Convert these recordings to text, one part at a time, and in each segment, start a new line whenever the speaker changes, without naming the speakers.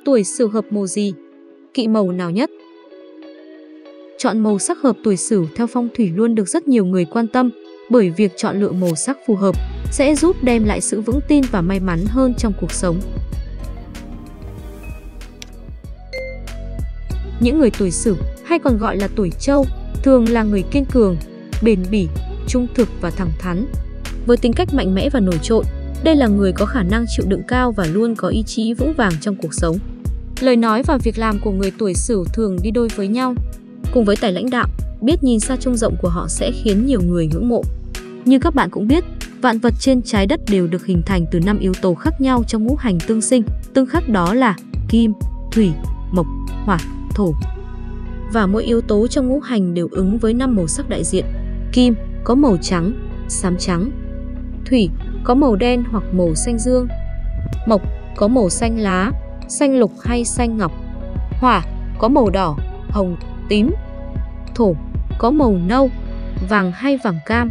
Tuổi Sửu hợp màu gì? Kỵ màu nào nhất? Chọn màu sắc hợp tuổi Sửu theo phong thủy luôn được rất nhiều người quan tâm, bởi việc chọn lựa màu sắc phù hợp sẽ giúp đem lại sự vững tin và may mắn hơn trong cuộc sống. Những người tuổi Sửu, hay còn gọi là tuổi Trâu, thường là người kiên cường, bền bỉ, trung thực và thẳng thắn. Với tính cách mạnh mẽ và nổi trội, đây là người có khả năng chịu đựng cao và luôn có ý chí vững vàng trong cuộc sống. Lời nói và việc làm của người tuổi Sửu thường đi đôi với nhau. Cùng với tài lãnh đạo, biết nhìn xa trông rộng của họ sẽ khiến nhiều người ngưỡng mộ. Như các bạn cũng biết, vạn vật trên trái đất đều được hình thành từ 5 yếu tố khác nhau trong ngũ hành tương sinh, tương khắc đó là kim, thủy, mộc, hỏa, thổ. Và mỗi yếu tố trong ngũ hành đều ứng với 5 màu sắc đại diện. Kim có màu trắng, xám trắng. Thủy có màu đen hoặc màu xanh dương. Mộc có màu xanh lá, xanh lục hay xanh ngọc. Hỏa có màu đỏ, hồng, tím. Thổ có màu nâu, vàng hay vàng cam.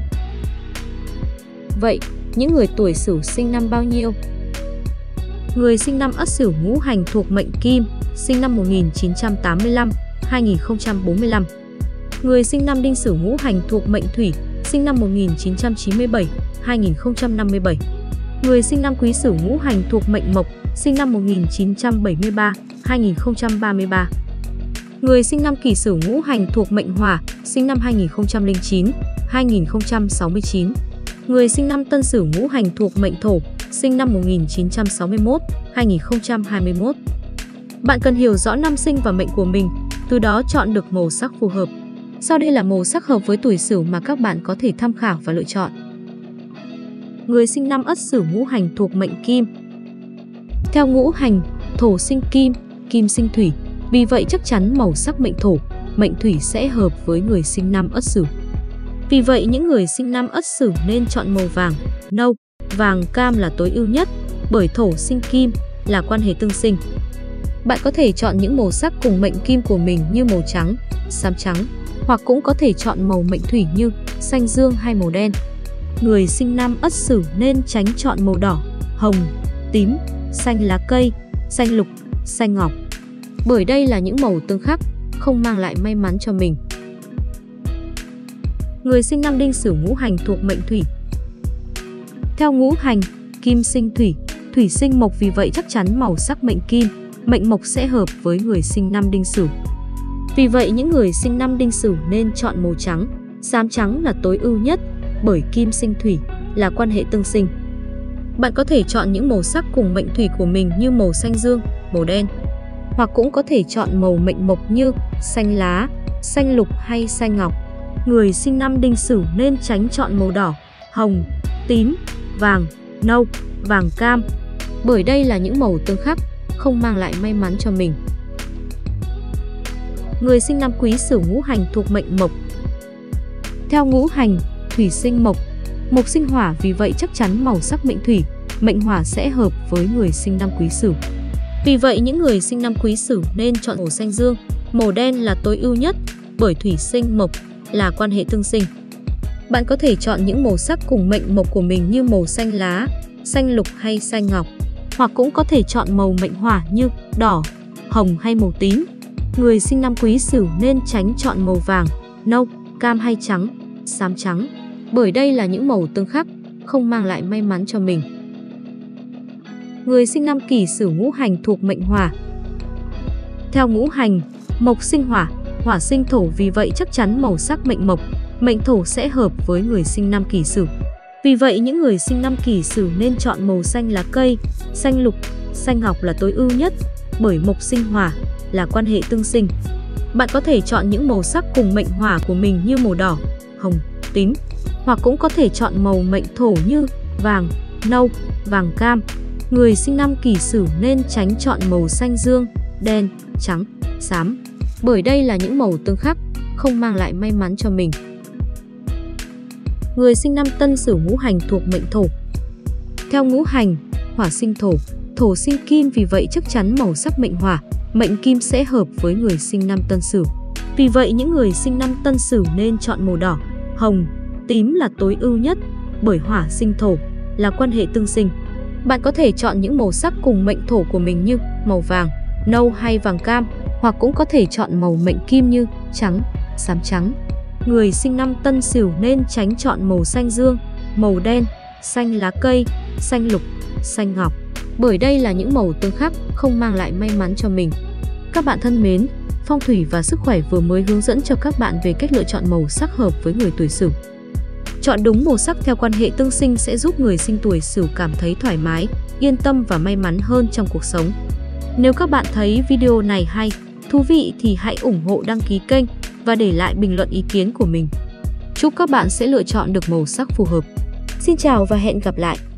Vậy, những người tuổi Sửu sinh năm bao nhiêu? Người sinh năm Ất Sửu ngũ hành thuộc mệnh Kim, sinh năm 1985, 2045. Người sinh năm Đinh Sửu ngũ hành thuộc mệnh Thủy, sinh năm 1997, 2057. Người sinh năm Quý Sửu ngũ hành thuộc mệnh Mộc, sinh năm 1973, 2033. Người sinh năm Kỷ Sửu ngũ hành thuộc mệnh Hỏa, sinh năm 2009, 2069. Người sinh năm Tân Sửu ngũ hành thuộc mệnh Thổ, sinh năm 1961, 2021. Bạn cần hiểu rõ năm sinh và mệnh của mình, từ đó chọn được màu sắc phù hợp. Sau đây là màu sắc hợp với tuổi Sửu mà các bạn có thể tham khảo và lựa chọn. Người sinh năm Ất Sửu ngũ hành thuộc mệnh Kim. Theo ngũ hành, Thổ sinh Kim, Kim sinh Thủy, vì vậy chắc chắn màu sắc mệnh Thổ, mệnh Thủy sẽ hợp với người sinh năm Ất Sửu. Vì vậy những người sinh năm Ất Sửu nên chọn màu vàng, nâu, vàng cam là tối ưu nhất, bởi Thổ sinh Kim là quan hệ tương sinh. Bạn có thể chọn những màu sắc cùng mệnh Kim của mình như màu trắng, xám trắng, hoặc cũng có thể chọn màu mệnh Thủy như xanh dương hay màu đen. Người sinh năm Ất Sửu nên tránh chọn màu đỏ, hồng, tím, xanh lá cây, xanh lục, xanh ngọc, bởi đây là những màu tương khắc, không mang lại may mắn cho mình. Người sinh năm Đinh Sửu ngũ hành thuộc mệnh Thủy. Theo ngũ hành, Kim sinh Thủy, Thủy sinh Mộc, vì vậy chắc chắn màu sắc mệnh Kim, mệnh Mộc sẽ hợp với người sinh năm Đinh Sửu. Vì vậy những người sinh năm Đinh Sửu nên chọn màu trắng, xám trắng là tối ưu nhất, bởi Kim sinh Thủy là quan hệ tương sinh. Bạn có thể chọn những màu sắc cùng mệnh Thủy của mình như màu xanh dương, màu đen, hoặc cũng có thể chọn màu mệnh Mộc như xanh lá, xanh lục hay xanh ngọc. Người sinh năm Đinh Sửu nên tránh chọn màu đỏ, hồng, tím, vàng, nâu, vàng cam, bởi đây là những màu tương khắc, không mang lại may mắn cho mình. Người sinh năm Quý Sửu ngũ hành thuộc mệnh Mộc. Theo ngũ hành, Thủy sinh Mộc, Mộc sinh Hỏa, vì vậy chắc chắn màu sắc mệnh Thủy, mệnh Hỏa sẽ hợp với người sinh năm Quý Sửu. Vì vậy những người sinh năm Quý Sửu nên chọn màu xanh dương, màu đen là tối ưu nhất, bởi Thủy sinh Mộc là quan hệ tương sinh. Bạn có thể chọn những màu sắc cùng mệnh Mộc của mình như màu xanh lá, xanh lục hay xanh ngọc, hoặc cũng có thể chọn màu mệnh Hỏa như đỏ, hồng hay màu tím. Người sinh năm Quý Sửu nên tránh chọn màu vàng, nâu, cam hay trắng, xám trắng, bởi đây là những màu tương khắc, không mang lại may mắn cho mình. Người sinh năm Kỷ Sửu ngũ hành thuộc mệnh Hỏa. Theo ngũ hành, Mộc sinh Hỏa, Hỏa sinh Thổ, vì vậy chắc chắn màu sắc mệnh Mộc, mệnh Thổ sẽ hợp với người sinh năm Kỷ Sửu. Vì vậy những người sinh năm Kỷ Sửu nên chọn màu xanh lá cây, xanh lục, xanh ngọc là tối ưu nhất, bởi Mộc sinh Hỏa là quan hệ tương sinh. Bạn có thể chọn những màu sắc cùng mệnh Hỏa của mình như màu đỏ, hồng, tím, hoặc cũng có thể chọn màu mệnh Thổ như vàng, nâu, vàng cam. Người sinh năm Kỷ Sửu nên tránh chọn màu xanh dương, đen, trắng, xám, bởi đây là những màu tương khắc, không mang lại may mắn cho mình. Người sinh năm Tân Sửu ngũ hành thuộc mệnh Thổ. Theo ngũ hành, Hỏa sinh Thổ, Thổ sinh Kim, vì vậy chắc chắn màu sắc mệnh Hỏa, mệnh Kim sẽ hợp với người sinh năm Tân Sửu. Vì vậy những người sinh năm Tân Sửu nên chọn màu đỏ, hồng, tím là tối ưu nhất, bởi Hỏa sinh Thổ là quan hệ tương sinh. Bạn có thể chọn những màu sắc cùng mệnh Thổ của mình như màu vàng, nâu hay vàng cam, hoặc cũng có thể chọn màu mệnh kim như trắng, xám trắng. Người sinh năm Tân Sửu nên tránh chọn màu xanh dương, màu đen, xanh lá cây, xanh lục, xanh ngọc, bởi đây là những màu tương khắc không mang lại may mắn cho mình. Các bạn thân mến, phong thủy và sức khỏe vừa mới hướng dẫn cho các bạn về cách lựa chọn màu sắc hợp với người tuổi Sửu. Chọn đúng màu sắc theo quan hệ tương sinh sẽ giúp người sinh tuổi Sửu cảm thấy thoải mái, yên tâm và may mắn hơn trong cuộc sống. Nếu các bạn thấy video này hay, thú vị thì hãy ủng hộ đăng ký kênh và để lại bình luận ý kiến của mình. Chúc các bạn sẽ lựa chọn được màu sắc phù hợp. Xin chào và hẹn gặp lại!